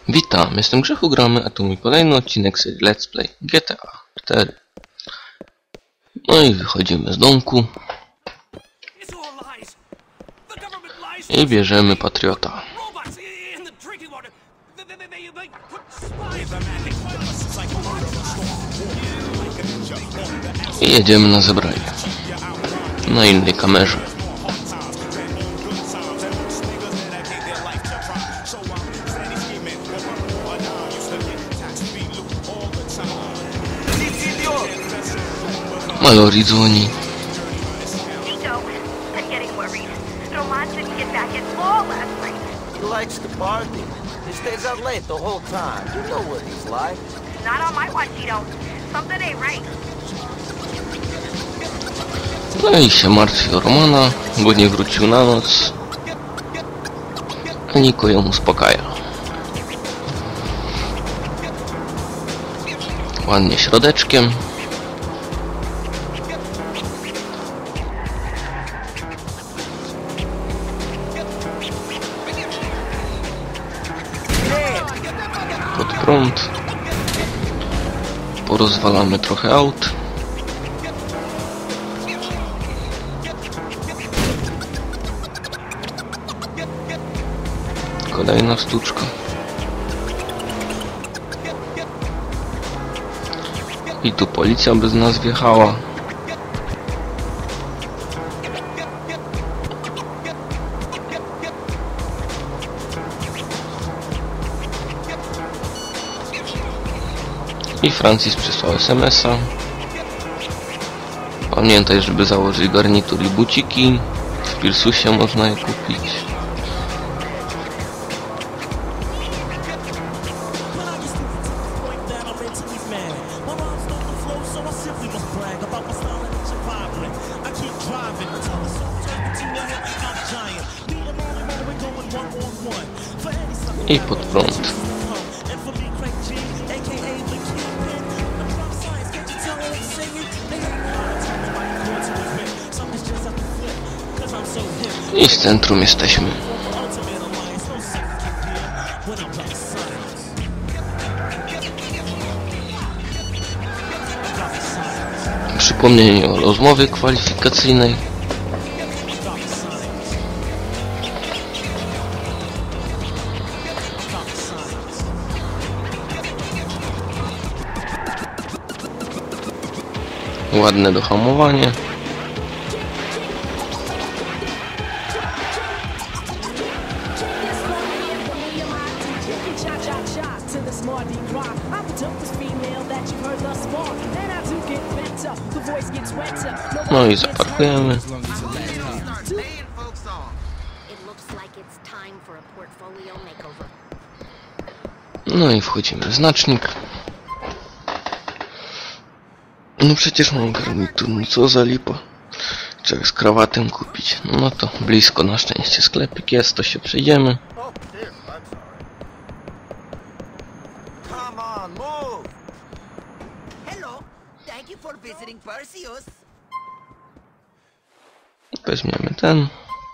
Witam, jestem Grzechu Gramy, a to mój kolejny odcinek serii Let's Play GTA 4. No i wychodzimy z domku i bierzemy Patriota. I jedziemy na zebranie na innej kamerze. Mallory dzwoni. He likes to party. He stays out late the whole time. You know what he's like. Not on my watch, you don't. Something ain't right. No i się martwi o Romana, bo nie wrócił na noc. A Niko ją uspokaja. Ładnie środeczkiem. Pod prąd. Porozwalamy trochę aut. Kolejna sztuczka. I tu policja bez nas wjechała. I Francis przysłał SMS-a. Pamiętaj, żeby założyć garnitur i buciki. W Pilsusie można je kupić. I pod prąd. I w centrum jesteśmy. Przypomnienie o rozmowie kwalifikacyjnej. Ładne dohamowanie. No i zaparkujemy. No i wchodzimy w znacznik. No przecież mam garnitur, no co za lipa. Trzeba z krawatem kupić. No to blisko na szczęście sklepik jest, to się przejdziemy. Weźmiemy ten.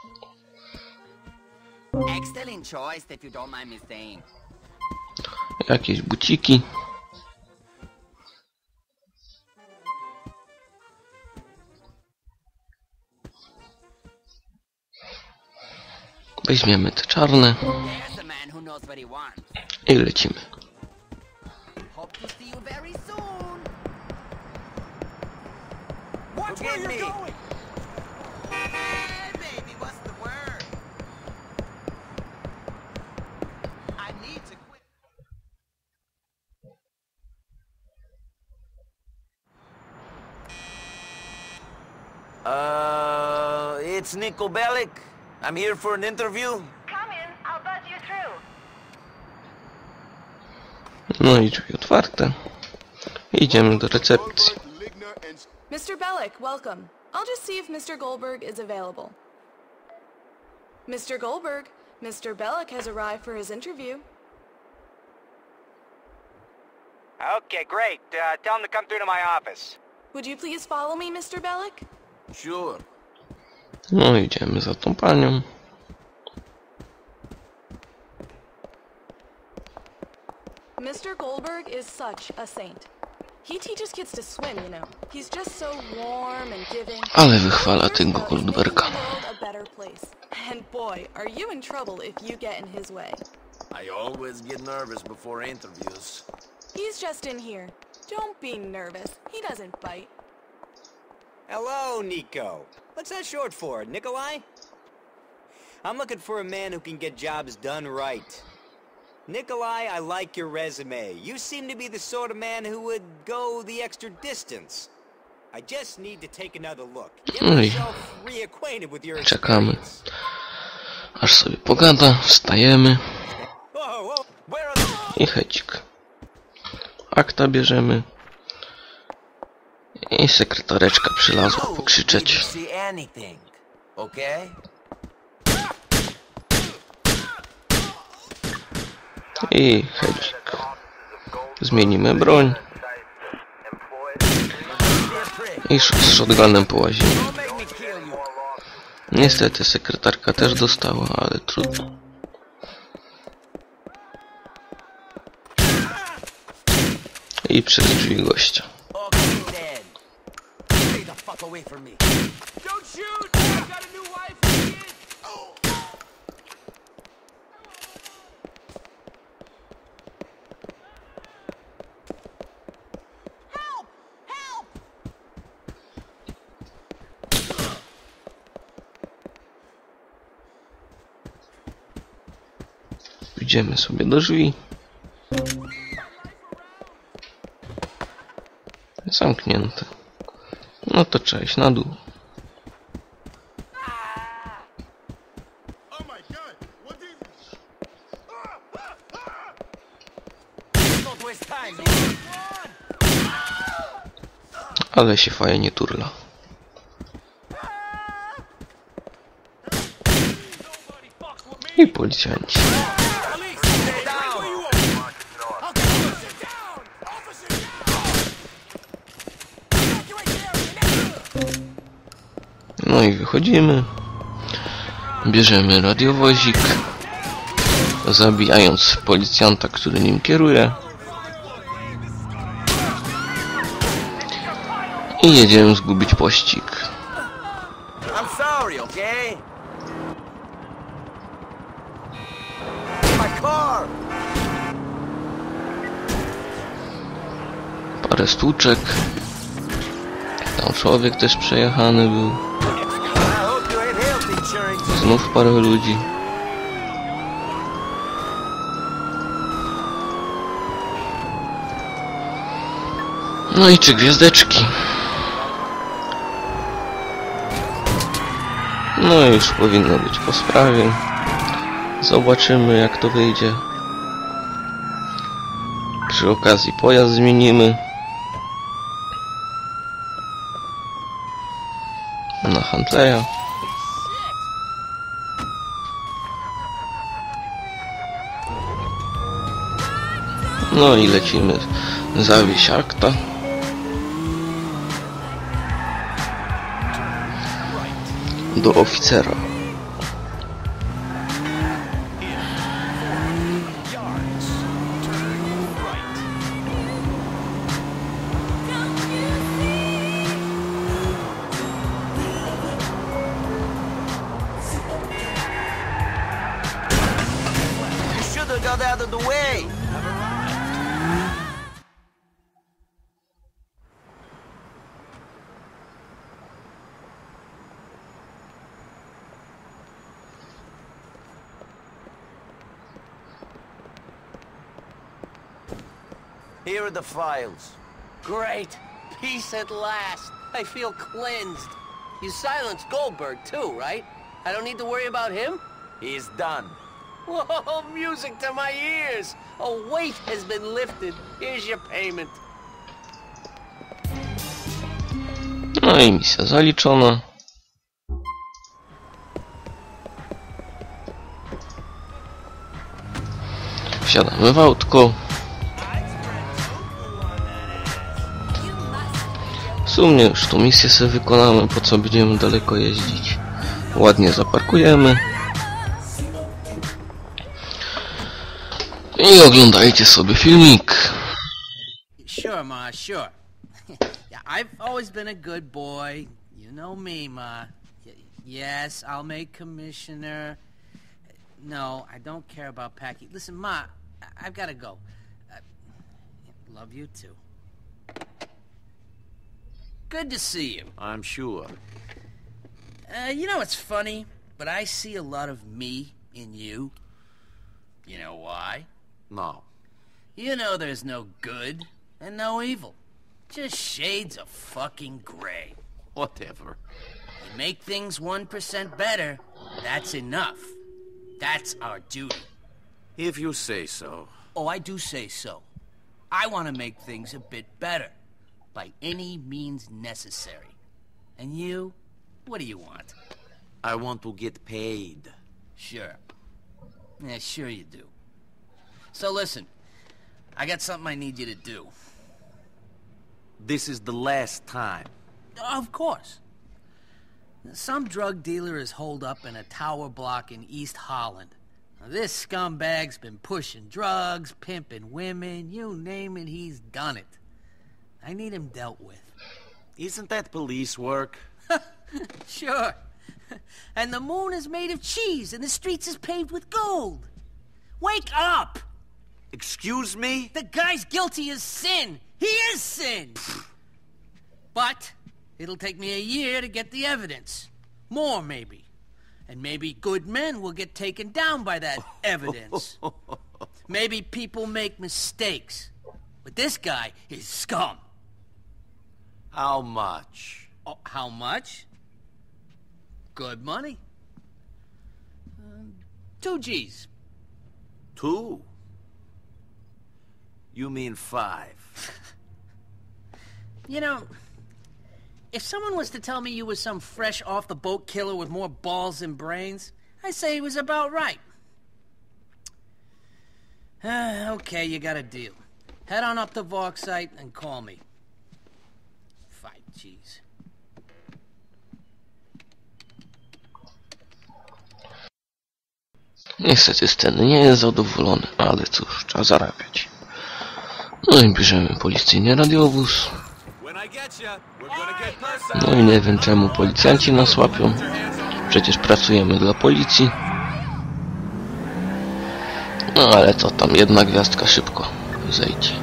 Jakieś buciki. Weźmiemy te czarne. I lecimy. It's Niko Bellic. I'm here for an interview. Come in, I'll buzz you through. No i drzwi otwarte. Idziemy do recepcji. Mr. Bellic, welcome. I'll just see if Mr. Goldberg is available. Mr. Goldberg, Mr. Bellic has arrived for his interview. Okay, great. Tell him to come through to my office. Would you please follow me, Mr. Bellic? Sure. No idziemy za tą panią. Mr. Goldberg is such a saint. He teaches kids to swim, you know. He's just so warm and giving. Ale wychwala tego Goldberga. A better place. And boy, are you in trouble if you get in his way. I always get nervous before interviews. He's just in here. Don't be nervous. He doesn't bite. Hello, Nico. What's that short for, Nikolai? I'm looking for a man who can get jobs done right. Nikolai, I like your resume. You seem to be the sort of man who would go the extra distance. I just need to take another look. Get myself reacquainted with your Czekamy. Aż sobie pogada, wstajemy. I hecik. Akta bierzemy. I sekretareczka przylazła pokrzyczeć. I hecik. Zmienimy broń. I z shotgunem połazimy. Niestety sekretarka też dostała, ale trudno. I przez drzwi gościa. Idziemy sobie do drzwi. Zamknięte. No to cześć, na dół. Ale się fajnie turla. I policjanci. No i wychodzimy. Bierzemy radiowozik, zabijając policjanta, który nim kieruje. I jedziemy zgubić pościg. I'm sorry, okay? My car. Parę stłuczek. Tam człowiek też przejechany był. Znów parę ludzi. No i 3 gwiazdeczki. No i już powinno być po sprawie. Zobaczymy, jak to wyjdzie. Przy okazji pojazd zmienimy na Huntleya. No i lecimy zawieźć akta. Do oficera. You should have got out of the way. Here are the files. Great. Peace at last. I feel cleansed. You silenced Goldberg too, right? I don't need to worry about him? He's done. Whoa, music to my ears. A weight has been lifted. Here's your payment. No i misja zaliczona. Wsiadamy w autko. W sumie już tą misję sobie wykonamy, po co będziemy daleko jeździć. Ładnie zaparkujemy. I oglądajcie sobie filmik. Sure, Ma, sure. Yeah, I've always been a good boy. You know me, Ma. Yes, I'll make commissioner. No, I don't care about Packy. Listen, Ma, I've got to go. Love you, too. Good to see you. I'm sure. You know, it's funny, but I see a lot of me in you. You know why? No. You know there's no good and no evil. Just shades of fucking gray. Whatever. You make things 1% better, that's enough. That's our duty. If you say so. Oh, I do say so. I want to make things a bit better. By any means necessary. And you? What do you want? I want to get paid. Sure. Yeah, sure you do. So listen, I got something I need you to do. This is the last time. Of course. Some drug dealer is holed up in a tower block in East Holland. Now, this scumbag's been pushing drugs, pimping women, you name it, he's done it. I need him dealt with. Isn't that police work? Sure. And the moon is made of cheese and the streets is paved with gold. Wake up! Excuse me? The guy's guilty as sin. He is sin. But it'll take me a year to get the evidence. More, maybe. And maybe good men will get taken down by that evidence. Maybe people make mistakes. But this guy is scum. How much? Oh, how much? Good money. 2 G's. 2? You mean 5? You know, if someone was to tell me you was some fresh off-the-boat killer with more balls than brains, I'd say he was about right. Okay, you got a deal. Head on up to Vorksite and call me. 5 G's. Niestety sceny nie jest zadowolony, ale cóż, trzeba zarabiać. No i bierzemy policyjny radiowóz. No i nie wiem czemu policjanci nas łapią. Przecież pracujemy dla policji. No ale co tam, jedna gwiazdka szybko zejdzie.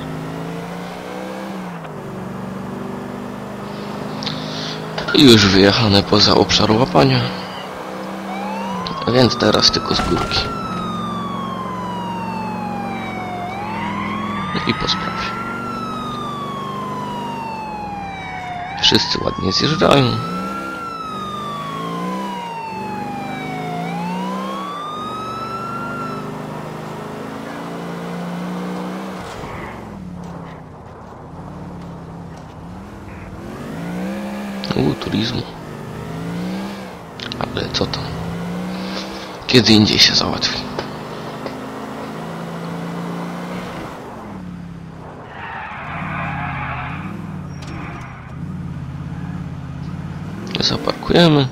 I już wyjechane poza obszar łapania. Więc teraz tylko z górki. I po sprawie. Wszyscy ładnie zjeżdżają. Turizmu. Ale co tam? Kiedy indziej się załatwi. Zaparkujemy.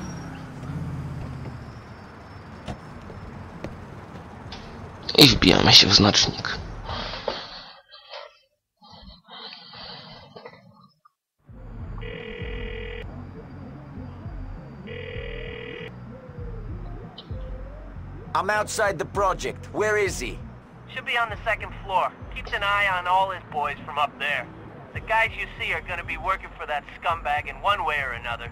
I wbijamy się w znacznik. I'm outside the project. Where is he? Should be on the 2nd floor. Keeps an eye on all his boys from up there. The guys you see are gonna be working for that scumbag in one way or another.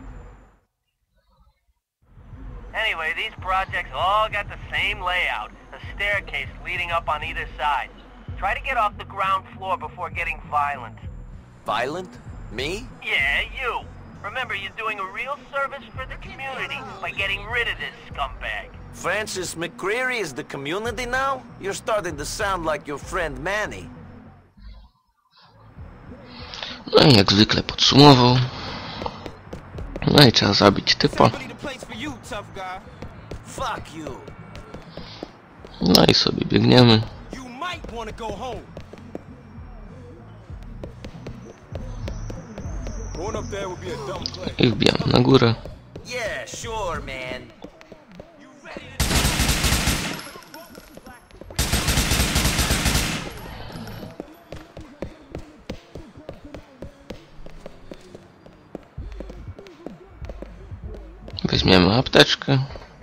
Anyway, these projects all got the same layout. A staircase leading up on either side. Try to get off the ground floor before getting violent. Violent? Me? Yeah, you. Remember, you're doing a real service for the community by getting rid of this scumbag. Francis McCreary is the community now? You're starting to sound like your friend Manny. No i jak zwykle podsumował. No i trzeba zabić typa. Fuck you. No i sobie biegniemy. I wbijamy na górę. Yeah, sure, man. Weźmiemy apteczkę.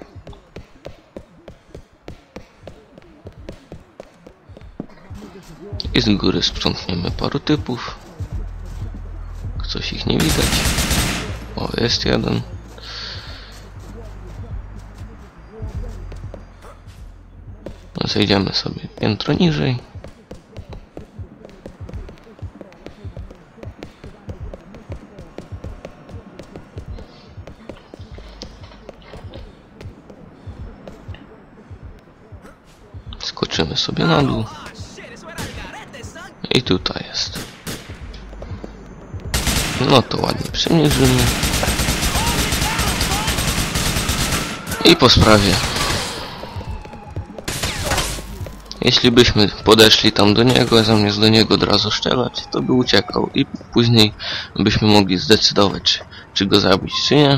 I z góry sprzątniemy paru typów. Coś ich nie widać. O, jest jeden. Zejdziemy sobie piętro niżej. Skoczymy sobie na dół. I tutaj jest. No to ładnie przymierzymy. I po sprawie. Jeśli byśmy podeszli tam do niego, a zamiast do niego od razu strzelać, to by uciekał i później byśmy mogli zdecydować, czy go zabić, czy nie.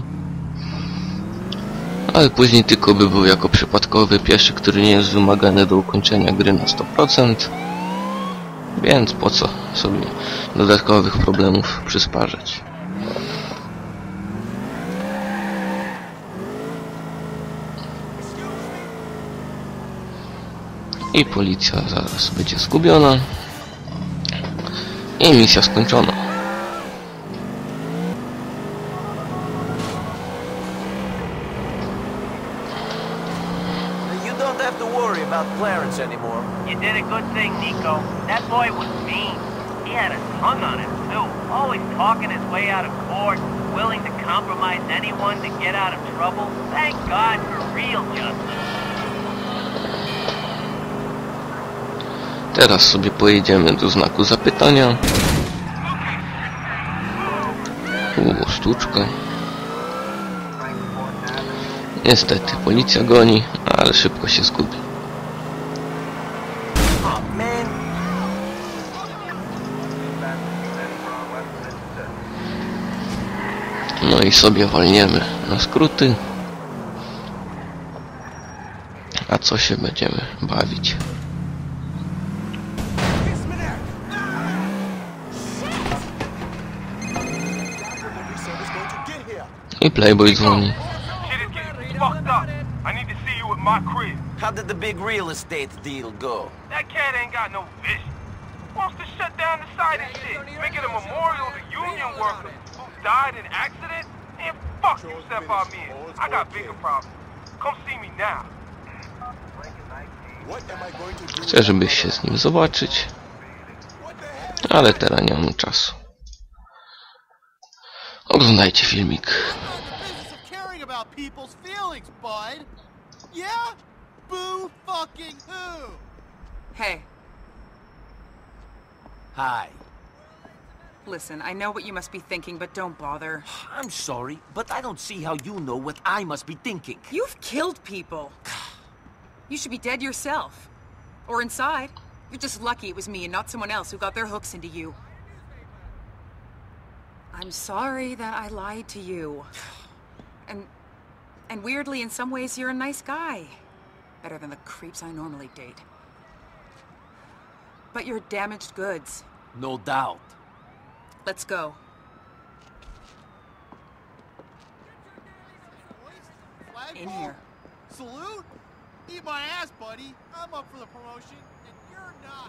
Ale później tylko by był jako przypadkowy pieszy, który nie jest wymagany do ukończenia gry na 100%. Więc po co sobie dodatkowych problemów przysparzać. I policja zaraz będzie zgubiona. I misja skończona. You don't have to worry about Clarence anymore. You did a good thing, Nico. That boy was mean. He had a tongue on him, too. Always talking his way out of court, willing to compromise anyone to get out of trouble. Thank God for real justice. Teraz sobie pojedziemy do znaku zapytania. Sztuczka. Niestety policja goni, ale szybko się zgubi. No i sobie walniemy na skróty. A co się będziemy bawić? I Playboy dzwoni. How did the big real estate deal go? That cat ain't got no vision. Wants to shut down the site and shit. Make it a memorial to union workers who died in accidents. And fuck you, Stefan Mir. I got bigger problems. Come see me now. Chcę, żebyś się z nim zobaczyć. Ale teraz nie mam czasu. Oglądajcie filmik. Hey. Hi. Listen, I know what you must be thinking, but don't bother. I'm sorry, but I don't see how you know what I must be thinking. You've killed people. You should be dead yourself. Or inside. You're just lucky it was me and not someone else who got their hooks into you. I'm sorry that I lied to you. And weirdly, in some ways, you're a nice guy. Better than the creeps I normally date. But you're damaged goods. No doubt. Let's go. In here. Salute? Eat my ass, buddy. I'm up for the promotion, and you're not.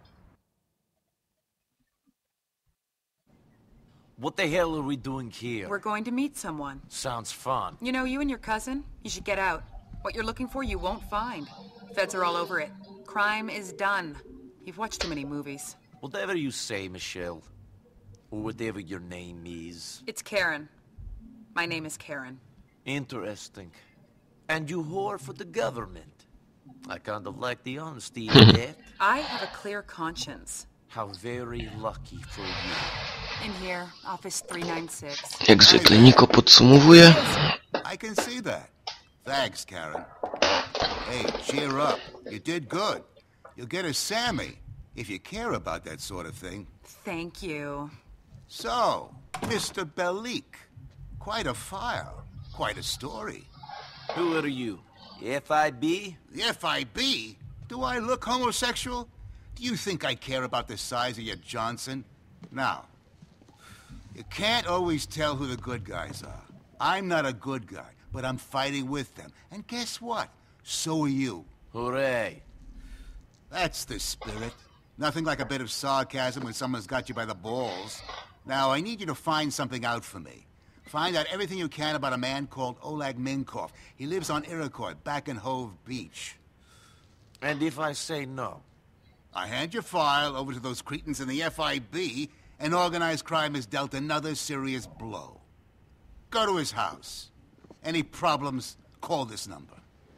What the hell are we doing here? We're going to meet someone. Sounds fun. You know, you and your cousin, you should get out. What you're looking for, you won't find. Feds are all over it. Crime is done. You've watched too many movies. Whatever you say, Michelle. Or whatever your name is. It's Karen. My name is Karen. Interesting. And you whore for the government. I kind of like the honesty in that. I have a clear conscience. How very lucky for you. In here, office 396. Jak zwykle Niko podsumowuje. I can see that. Thanks, Karen. Hey, cheer up. You did good. You'll get a Sammy, if you care about that sort of thing. Thank you. So, Mr. Belik. Quite a file. Quite a story. Who are you? FIB? The FIB? Do I look homosexual? Do you think I care about the size of your Johnson? Now, you can't always tell who the good guys are. I'm not a good guy. but I'm fighting with them. And guess what? So are you. Hooray. That's the spirit. Nothing like a bit of sarcasm when someone's got you by the balls. Now, I need you to find something out for me. Find out everything you can about a man called Oleg Minkov. He lives on Iroquois, back in Hove Beach. And if I say no? I hand your file over to those cretins in the FIB, and organized crime has dealt another serious blow. Go to his house. Any problems, call this number.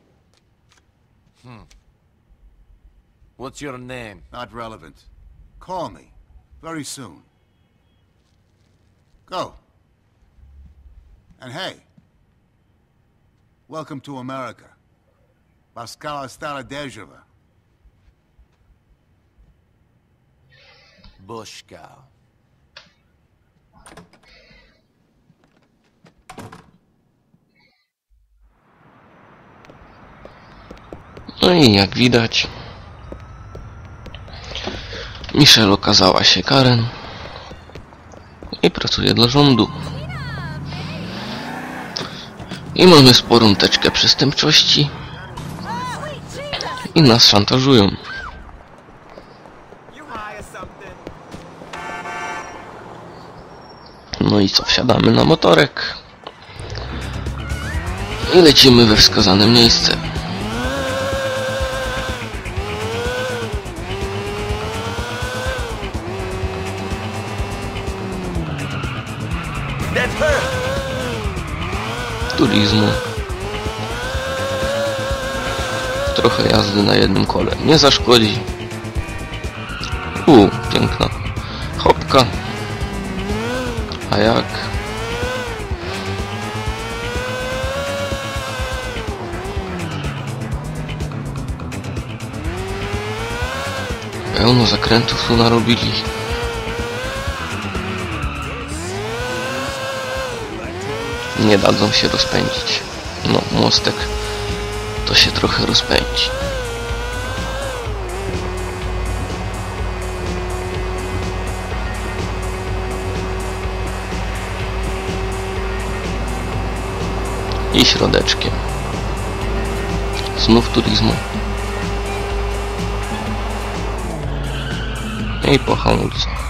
What's your name? Not relevant. Call me. Very soon. Go. And hey, welcome to America. Paskala Starodezheva. Bushka. No i jak widać, Michelle okazała się Karen i pracuje dla rządu. I mamy sporą teczkę przestępczości i nas szantażują. No i co, wsiadamy na motorek i lecimy we wskazane miejsce. Turizmu. Trochę jazdy na jednym kole nie zaszkodzi. Piękna hopka. A jak? Pełno zakrętów tu narobili. Nie dadzą się rozpędzić. No, mostek to się trochę rozpędzi. I środeczkiem. Znów turizmu. I po hamulcach.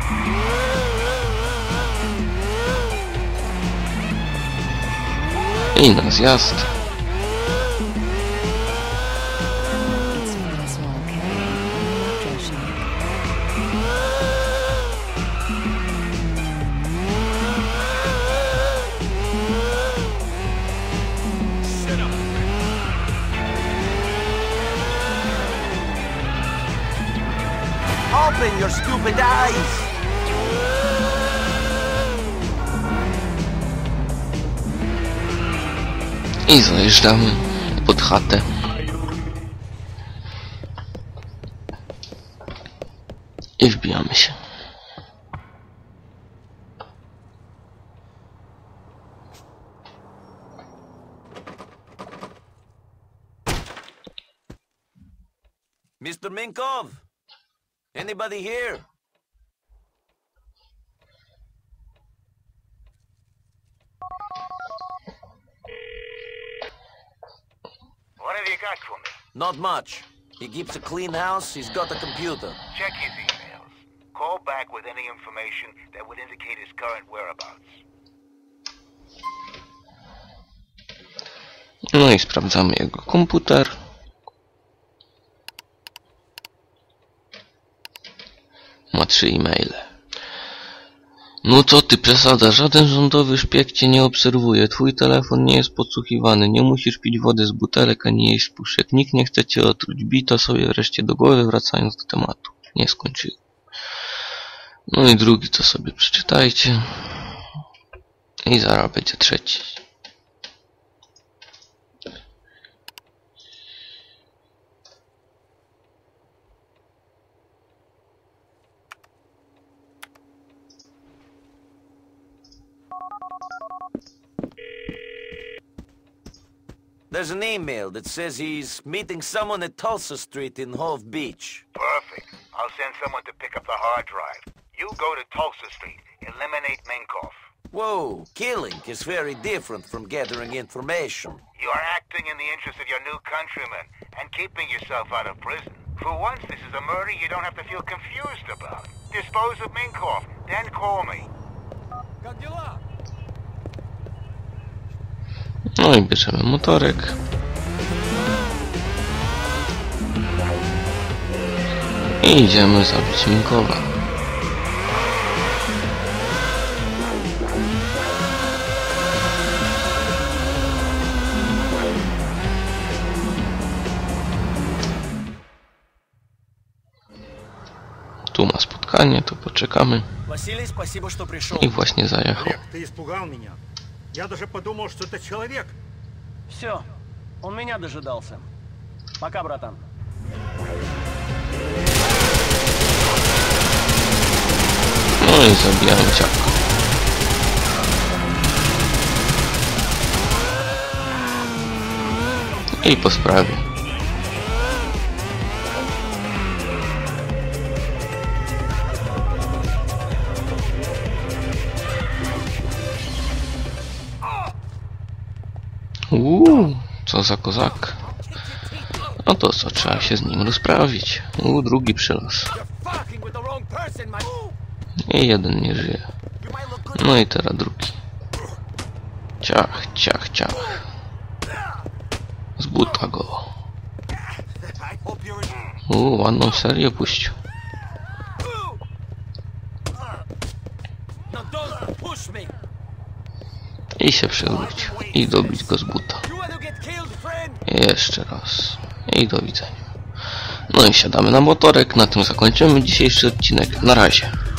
I na zjazd. Open your stupid eyes! I zajeżdżamy pod chatę. I wbijamy się. Mr. Minkov? Anybody here? What have you got for me? Not much. He keeps a clean house, he's got a computer. Check his emails. Call back with any information that would indicate his current whereabouts. No i sprawdzamy jego komputer. Ma 3 e-maile. No co ty, przesada, żaden rządowy szpieg cię nie obserwuje, twój telefon nie jest podsłuchiwany, nie musisz pić wody z butelek, ani jeść z puszek, nikt nie chce cię otruć, bij to sobie wreszcie do głowy, wracając do tematu. Nie skończyłem. No i drugi to sobie przeczytajcie. I zaraz będzie trzeci. There's an email that says he's meeting someone at Tulsa Street in Hove Beach. Perfect. I'll send someone to pick up the hard drive. You go to Tulsa Street. Eliminate Minkov. Whoa, killing is very different from gathering information. You are acting in the interest of your new countrymen and keeping yourself out of prison. For once, this is a murder you don't have to feel confused about. Dispose of Minkoff, then call me. No i bierzemy motorek. I idziemy zabić Minkowa. Tu ma spotkanie, to poczekamy. I właśnie zajechał. Ты испугал меня. Я даже подумал, что это человек. Все, он меня дожидался. Пока, братан. No i zabijamy ciapkę. I po sprawie. Co za kozak. No to co, trzeba się z nim rozprawić. Drugi przylas. I jeden nie żyje. No i teraz drugi. Ciach, ciach, ciach. Z buta go. Ładną serię puścił. I się przewrócił. I dobić go z buta. Jeszcze raz. I do widzenia. No i siadamy na motorek. Na tym zakończymy dzisiejszy odcinek. Na razie.